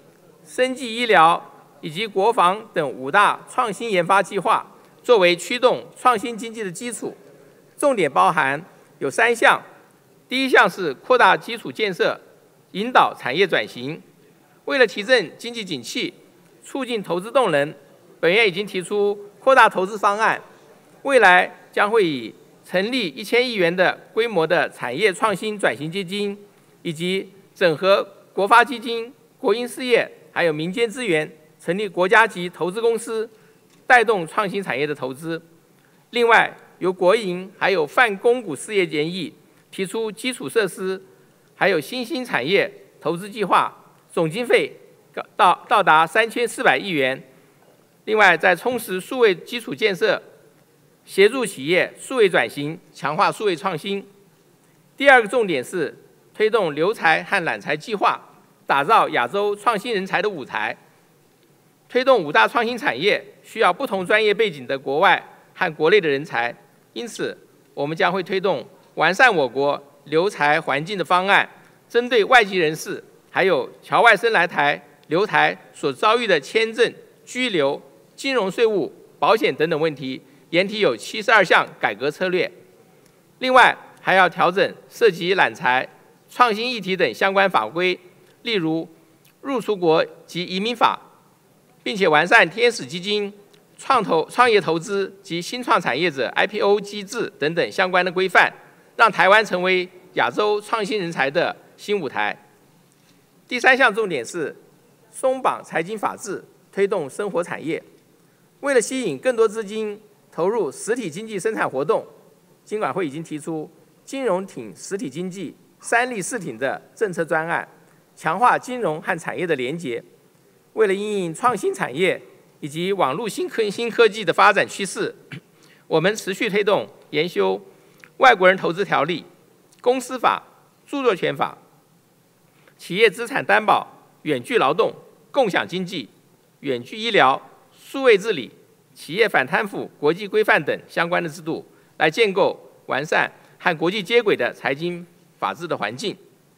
[SPEAKER 4] 生技医疗以及国防等5大创新研发计划，作为驱动创新经济的基础，重点包含有3项。第一项是扩大基础建设，引导产业转型。为了提振经济景气，促进投资动能，本院已经提出扩大投资方案，未来将会以成立1000亿元的规模的产业创新转型基金，以及整合国发基金、国营事业还有民间资源，成立国家级投资公司，带动创新产业的投资。另外，由国营还有泛公股事业研议提出基础设施还有新兴产业投资计划，总经费到达3400亿元。另外，在充实数位基础建设，协助企业数位转型，强化数位创新。第2个重点是推动留才和揽才计划，打造亚洲创新人才的舞台。推动5大创新产业需要不同专业背景的国外和国内的人才，因此我们将会推动完善我国留才环境的方案，针对外籍人士还有侨外生来台留台所遭遇的签证、居留、金融税务、保险等等问题，研提有72项改革策略。另外，还要调整涉及揽才、创新议题等相关法规，例如入出国及移民法，并且完善天使基金、创业投资及新创产业者 IPO 机制等等相关的规范，让台湾成为亚洲创新人才的新舞台。第3项重点是松绑财经法治，推动生活产业。为了吸引更多资金投入实体经济生产活动，金管会已经提出金融挺实体经济3立4挺的政策专案，强化金融和产业的连结。为了因应创新产业以及网络新科技的发展趋势，我们持续推动研修外国人投资条例、公司法、著作权法、企业资产担保、远距劳动、共享经济、远距医疗、数位治理、企业反贪腐国际规范等相关的制度，来建构完善和国际接轨的财经法治的环境。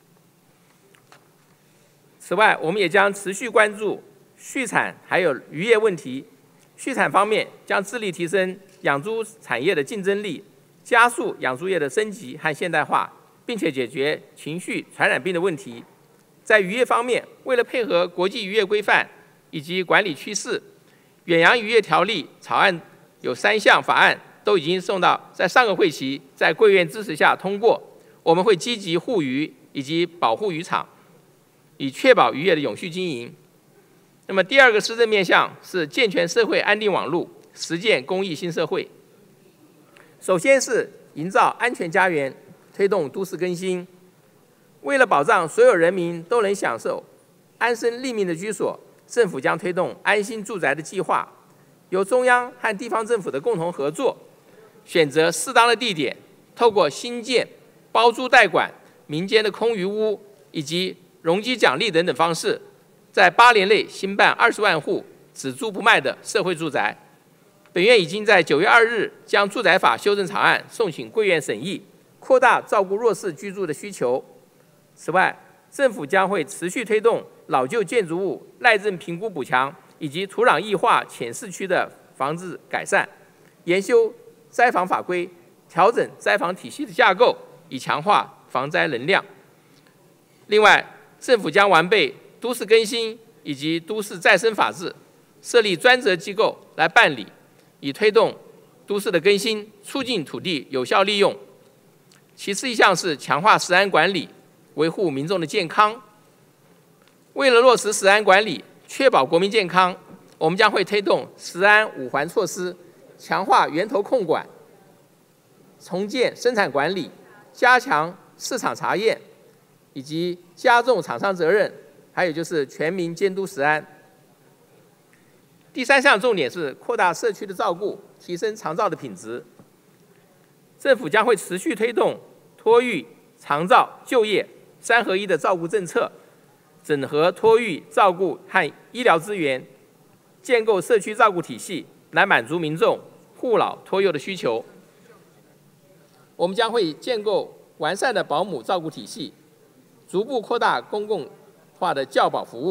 [SPEAKER 4] 此外，我们也将持续关注畜产还有渔业问题。畜产方面，将致力提升养猪产业的竞争力，加速养猪业的升级和现代化，并且解决情绪传染病的问题。在渔业方面，为了配合国际渔业规范以及管理趋势，远洋渔业条例草案有3项法案都已经送到在上个会期在贵院支持下通过。我们会积极护渔以及保护渔场，以确保渔业的永续经营。那么第2个施政面向是健全社会安定网络，实践公益新社会。首先是营造安全家园，推动都市更新。为了保障所有人民都能享受安身立命的居所，政府将推动安心住宅的计划，由中央和地方政府的共同合作，选择适当的地点，透过新建、包租代管、民间的空余屋以及容积奖励等等方式，在8年内新办20万户只租不卖的社会住宅。本院已经在9月2日将住宅法修正草案送请贵院审议，扩大照顾弱势居住的需求。此外，政府将会持续推动老旧建筑物耐震评估补强以及土壤异化浅市区的房子改善，研修灾防法规，调整灾防体系的架构，以强化防灾能量。另外，政府将完备都市更新以及都市再生法制，设立专责机构来办理，以推动都市的更新，促进土地有效利用。其次一项是强化食安管理，维护民众的健康。为了落实食安管理，确保国民健康，我们将会推动食安5环措施，强化源头控管，重建生产管理，加强市场查验，以及加重厂商责任，还有就是全民监督食安。第3项重点是扩大社区的照顾，提升长照的品质。政府将会持续推动托育、长照、就业3合1的照顾政策，整合托育、照顾和医疗资源，建构社区照顾体系，来满足民众护老托幼的需求。我们将会建构完善的保姆照顾体系，逐步扩大公共化的教保服务，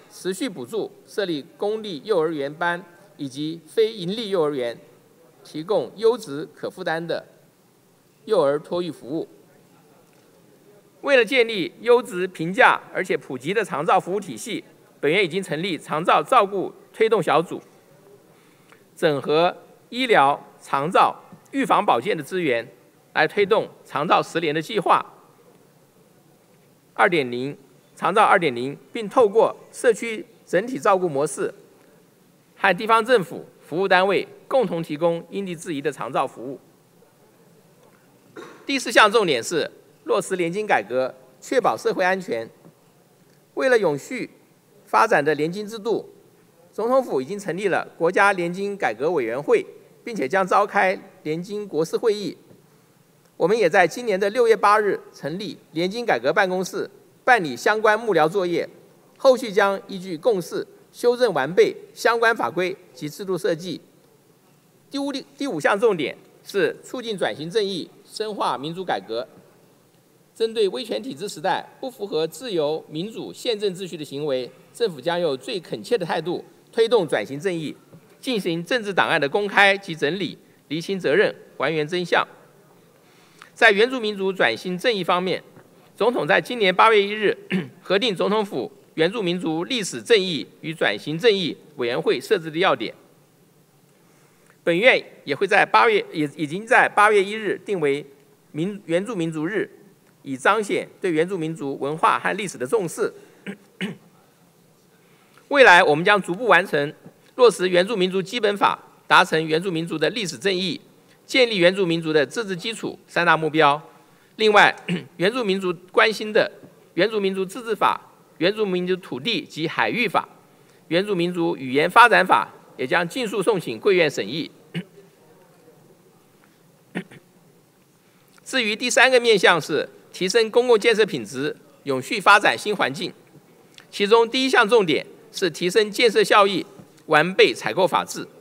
[SPEAKER 4] 持续补助设立公立幼儿园班以及非营利幼儿园，提供优质可负担的幼儿托育服务。为了建立优质、平价而且普及的长照服务体系，本院已经成立长照照顾推动小组，整合医疗、长照、预防保健的资源，来推动长照10年的计划2.0、长照2.0，并透过社区整体照顾模式和地方政府服务单位共同提供因地制宜的长照服务。第4项重点是落实年金改革，确保社会安全。为了永续发展的年金制度，总统府已经成立了国家年金改革委员会，并且将召开年金国是会议。我们也在今年的6月8日成立年金改革办公室，办理相关幕僚作业，后续将依据共识修正完备相关法规及制度设计。第5项重点是促进转型正义，深化民主改革。针对威权体制时代不符合自由、民主、宪政秩序的行为，政府将用最恳切的态度推动转型正义，进行政治档案的公开及整理，厘清责任，还原真相。在原住民族转型正义方面，总统在今年8月1日核定总统府原住民族历史正义与转型正义委员会设置的要点。本院也会在已经在8月1日定为原住民族日，以彰显对原住民族文化和历史的重视。未来我们将逐步完成落实原住民族基本法，达成原住民族的历史正义，建立原住民族的自治基础3大目标。另外，原住民族关心的原住民族自治法、原住民族土地及海域法、原住民族语言发展法也将尽速送请贵院审议。至于第3个面向是提升公共建设品质，永续发展新环境。其中第1项重点是提升建设效益，完备采购法制。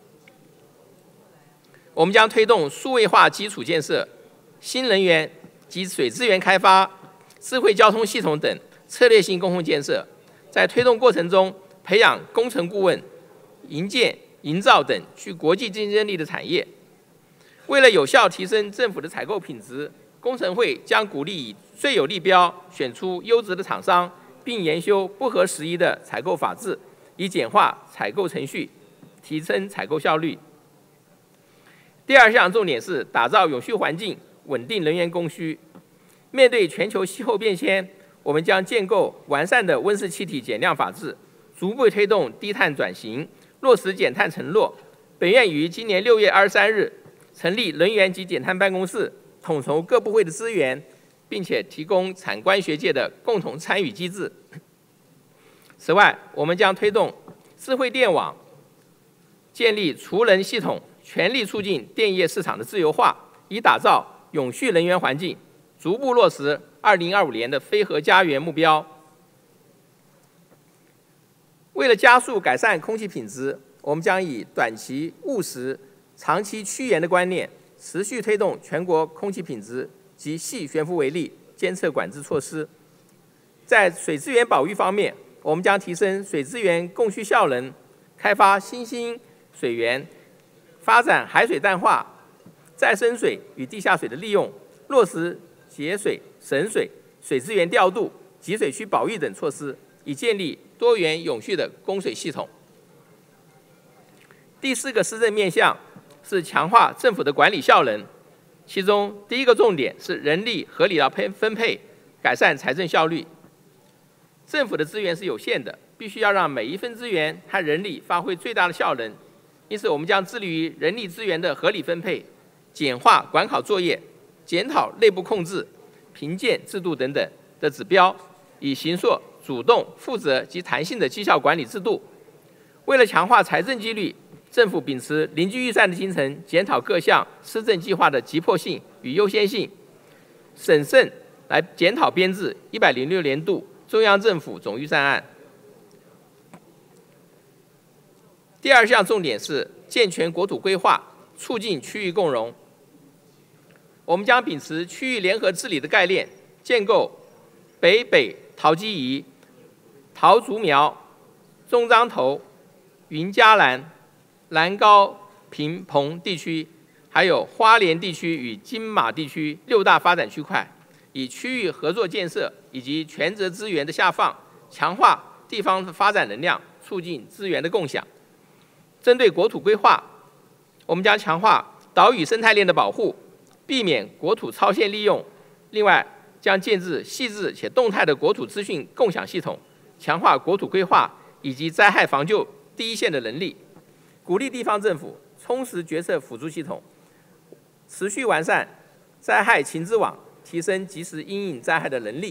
[SPEAKER 4] 我们将推动数位化基础建设、新能源及水资源开发、智慧交通系统等策略性公共建设，在推动过程中培养工程顾问、营建、营造等具国际竞争力的产业。为了有效提升政府的采购品质，工程会将鼓励以最有利标选出优质的厂商，并研修不合时宜的采购法制，以简化采购程序，提升采购效率。第2项重点是打造永续环境，稳定能源供需。面对全球气候变迁，我们将建构完善的温室气体减量法制，逐步推动低碳转型，落实减碳承诺。本院于今年6月23日成立能源及减碳办公室，统筹各部会的资源，并且提供产官学界的共同参与机制。此外，我们将推动智慧电网，建立储能系统，全力促进电业市场的自由化，以打造永续能源环境，逐步落实2025年的非核家园目标。为了加速改善空气品质，我们将以短期务实、长期趋严的观念，持续推动全国空气品质及系悬浮微粒监测管制措施。在水资源保育方面，我们将提升水资源供需效能，开发新兴水源，发展海水淡化、再生水与地下水的利用，落实节水、省水、水资源调度、集水区保育等措施，以建立多元永续的供水系统。第4个施政面向是强化政府的管理效能，其中第1个重点是人力合理的分配，改善财政效率。政府的资源是有限的，必须要让每一分资源和人力发挥最大的效能。因此，我们将致力于人力资源的合理分配，简化管考作业，检讨内部控制、评鉴制度等等的指标，以形塑主动、负责及弹性的绩效管理制度。为了强化财政纪律，政府秉持凝聚预算的精神，检讨各项施政计划的急迫性与优先性，审慎来检讨编制106年度中央政府总预算案。第2项重点是健全国土规划，促进区域共荣。我们将秉持区域联合治理的概念，建构北北桃基宜、桃竹苗、 中彰投、云嘉南、南高平澎地区，还有花莲地区与金马地区6大发展区块，以区域合作建设以及权责资源的下放，强化地方发展能量，促进资源的共享。针对国土规划，我们将强化岛屿生态链的保护，避免国土超限利用。另外，将建置细致且动态的国土资讯共享系统，强化国土规划以及灾害防救第一线的能力，鼓励地方政府充实决策辅助系统，持续完善灾害情资网，提升及时因应灾害的能力。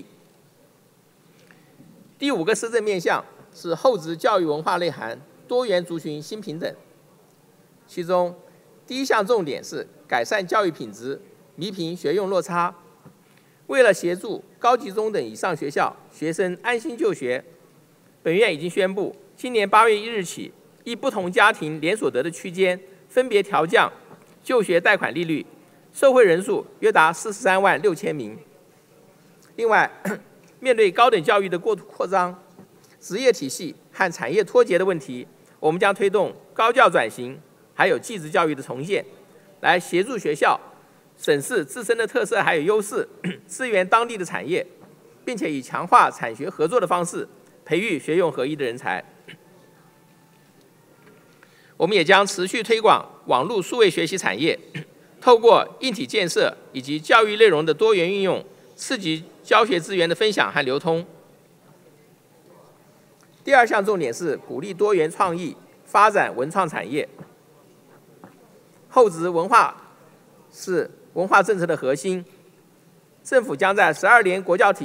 [SPEAKER 4] 第5个施政面向是厚植教育文化内涵，多元族群新平等。其中，第1项重点是改善教育品质，弥平学用落差。为了协助高级中等以上学校学生安心就学，本院已经宣布，今年8月1日起，依不同家庭连所得的区间，分别调降就学贷款利率，受惠人数约达43万6千名。另外，面对高等教育的过度扩张、职业体系和产业脱节的问题，我们将推动高教转型，还有技职教育的重现，来协助学校审视自身的特色还有优势，支援当地的产业，并且以强化产学合作的方式，培育学用合一的人才。我们也将持续推广网络数位学习产业，透过硬体建设以及教育内容的多元运用，刺激教学资源的分享和流通。第2项重点是鼓励多元创意，发展文创产业。厚植文化是文化政策的核心，政府将在12年国教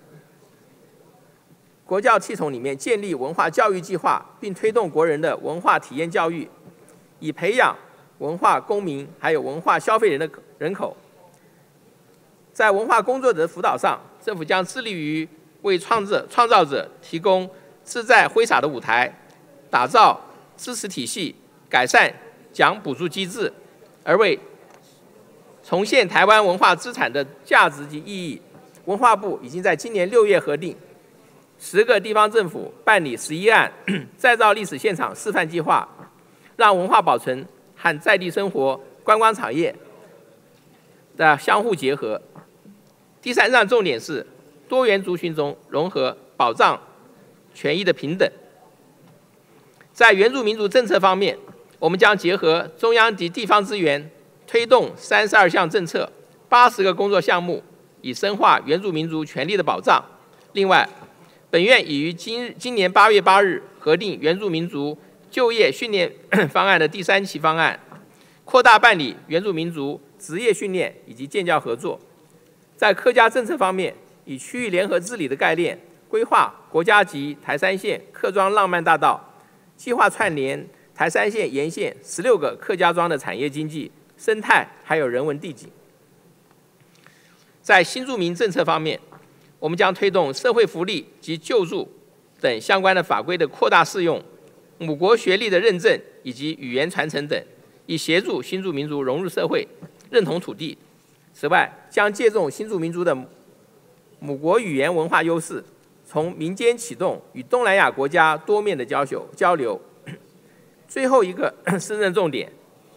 [SPEAKER 4] 系统里面建立文化教育计划，并推动国人的文化体验教育，以培养文化公民还有文化消费人的人口。在文化工作者的辅导上，政府将致力于为创造者提供自在挥洒的舞台，打造支持体系，改善奖补助机制，而为重现台湾文化资产的价值及意义，文化部已经在今年6月核定10个地方政府办理11案再造历史现场示范计划，让文化保存和在地生活、观光产业的相互结合。第3项重点是多元族群中融合保障权益的平等。在原住民族政策方面，我们将结合中央及地方资源，推动32项政策、80个工作项目，以深化原住民族权利的保障。另外，本院已于今年8月8日核定原住民族就业训练方案的第3期方案，扩大办理原住民族职业训练以及建教合作。在客家政策方面，以区域联合治理的概念，规划国家级台山县客庄浪漫大道，计划串联台山县沿线16个客家庄的产业经济、生态还有人文地景。在新住民政策方面，我们将推动社会福利及救助等相关的法规的扩大适用，母国学历的认证以及语言传承等，以协助新住民族融入社会、认同土地。此外，将借重新住民族的母国语言文化优势，从民间启动与东南亚国家多面的交流。最后一个施政重点，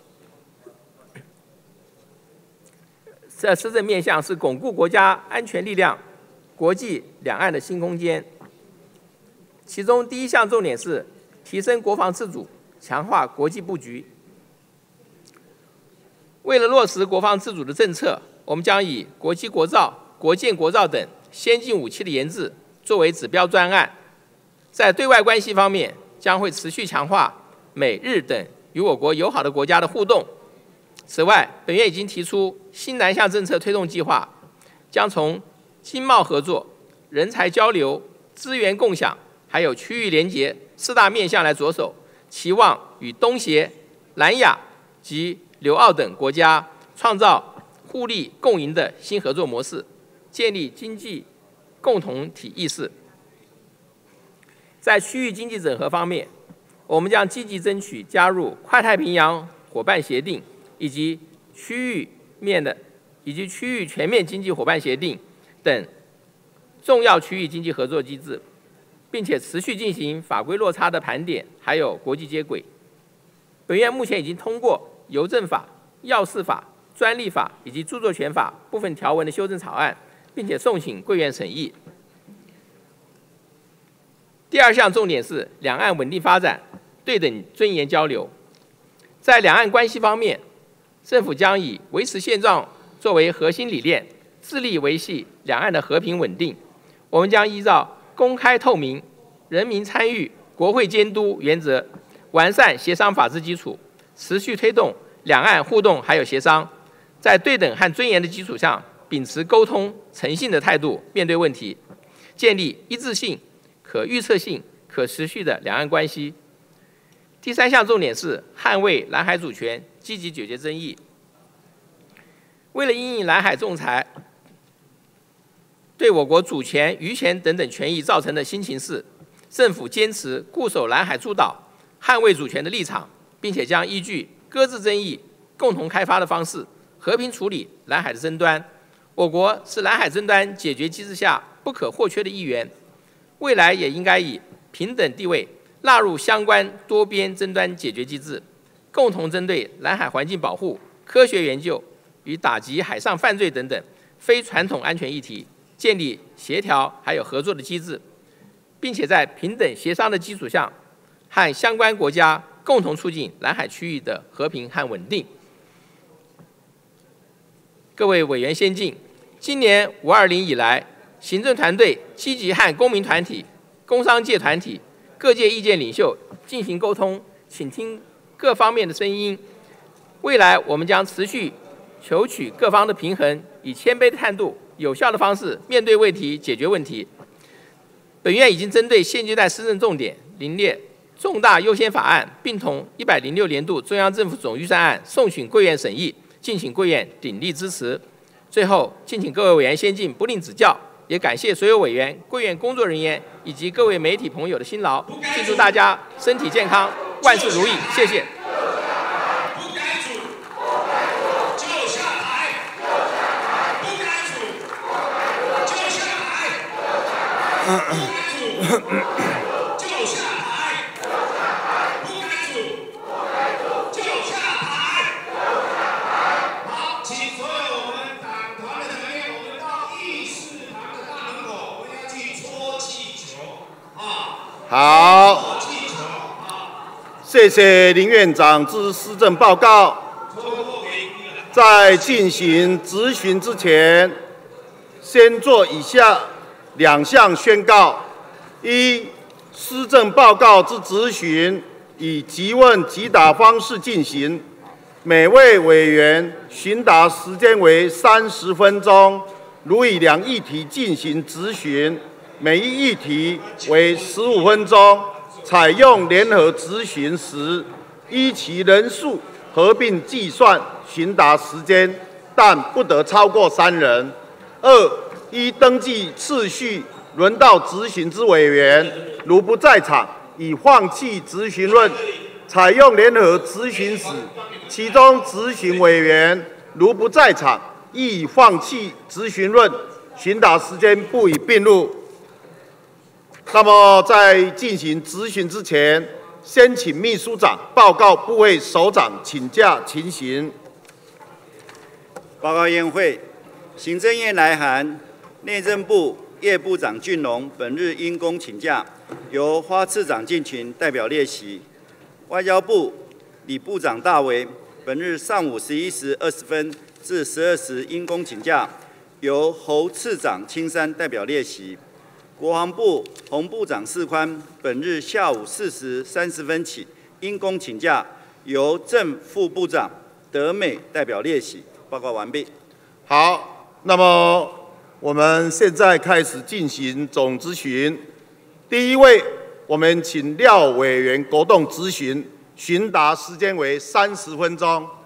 [SPEAKER 4] 施政面向是巩固国家安全力量、国际两岸的新空间。其中第1项重点是提升国防自主，强化国际布局。为了落实国防自主的政策，我们将以国机国造、国建国造等先进武器的研制作为指标专案。在对外关系方面，将会持续强化美日等与我国友好的国家的互动。此外，本院已经提出新南向政策推动计划，将从经贸合作、人才交流、资源共享还有区域连结4大面向来着手，期望与东协、南亚及留澳等国家创造互利共赢的新合作模式，建立经济共同体意识。在区域经济整合方面，我们将积极争取加入跨太平洋伙伴协定以及区域全面经济伙伴协定等重要区域经济合作机制， 并且持续进行法规落差的盘点，还有国际接轨。本院目前已经通过邮政法、药事法、专利法以及著作权法部分条文的修正草案，并且送请贵院审议。第二项重点是两岸稳定发展、对等尊严交流。在两岸关系方面，政府将以维持现状作为核心理念，致力维系两岸的和平稳定。我们将依照公开透明、人民参与、国会监督原则，完善协商法治基础，持续推动两岸互动还有协商，在对等和尊严的基础上，秉持沟通、诚信的态度面对问题，建立一致性、可预测性、可持续的两岸关系。第三项重点是捍卫南海主权，积极解决争议。为了因应南海仲裁对我国主权、渔权等等权益造成的新形势，政府坚持固守南海诸岛、捍卫主权的立场，并且将依据搁置争议、共同开发的方式，和平处理南海的争端。我国是南海争端解决机制下不可或缺的一员，未来也应该以平等地位纳入相关多边争端解决机制，共同针对南海环境保护、科学研究与打击海上犯罪等等非传统安全议题，建立协调还有合作的机制，并且在平等协商的基础上，和相关国家共同促进南海区域的和平和稳定。各位委员先进，今年520以来，行政团队积极和公民团体、工商界团体、各界意见领袖进行沟通，倾听各方面的声音。未来我们将持续求取各方的平衡，以谦卑的态度、有效的方式面对问题、解决问题。本院已经针对现阶段施政重点名列重大优先法案，并同106年度中央政府总预算案送请贵院审议，敬请贵院鼎力支持。最后，敬请各位委员先进不吝指教，也感谢所有委员、贵院工作人员以及各位媒体朋友的辛劳，祝祝大家身体健康，万事如意，谢谢。
[SPEAKER 1] 好，谢谢林院长之施政报告。在进行质询之前，先做以下2项宣告：一、施政报告之质询以即问即答方式进行，每位委员询答时间为30分钟，如以2议题进行质询，每一议题为15分钟，采用联合质询时，依其人数合并计算询答时间，但不得超过3人。2、依登记次序轮到质询之委员，如不在场，已放弃质询论，采用联合质询时，其中质询委员如不在场，亦已放弃质询论，询答时间不予并入。那么，在进行质询之前，先请秘书长报告部会首长请假情形。
[SPEAKER 2] 报告院会，行政院来函，内政部叶部长俊龙本日因公请假，由花次长进群代表列席。外交部李部长大为本日上午11时20分至12时因公请假，由侯次长青山代表列席。国防部洪部长世宽本日下午4时30分起因公请假，由正副部长德美代表列席。报告完毕。
[SPEAKER 1] 好，那么我们现在开始进行总质询。第一位，我们请廖委员国栋质询，询答时间为30分钟。